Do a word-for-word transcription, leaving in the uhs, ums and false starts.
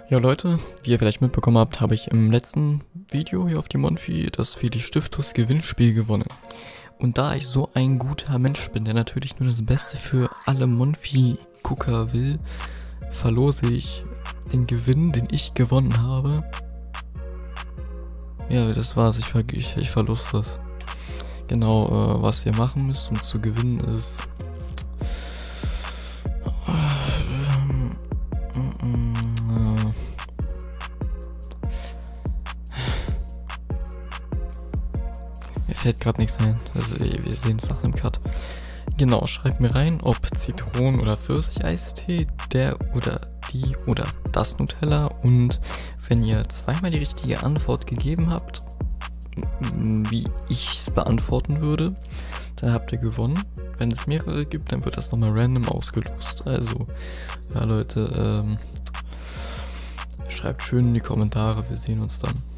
Ja Leute, wie ihr vielleicht mitbekommen habt, habe ich im letzten Video hier auf die Monfi das Feli Stiftus Gewinnspiel gewonnen. Und da ich so ein guter Mensch bin, der natürlich nur das Beste für alle Monfi-Gucker will, verlose ich den Gewinn, den ich gewonnen habe. Ja, das war's, ich, ver ich, ich verlose das. Genau, äh, was ihr machen müsst, um zu gewinnen, ist... Mir fällt gerade nichts ein. Also wir sehen es nach dem Cut. Genau, schreibt mir rein, ob Zitronen- oder Pfirsicheistee, der oder die oder das Nutella. Und wenn ihr zweimal die richtige Antwort gegeben habt, wie ich es beantworten würde, dann habt ihr gewonnen. Wenn es mehrere gibt, dann wird das nochmal random ausgelost. Also, ja Leute, ähm, schreibt schön in die Kommentare, wir sehen uns dann.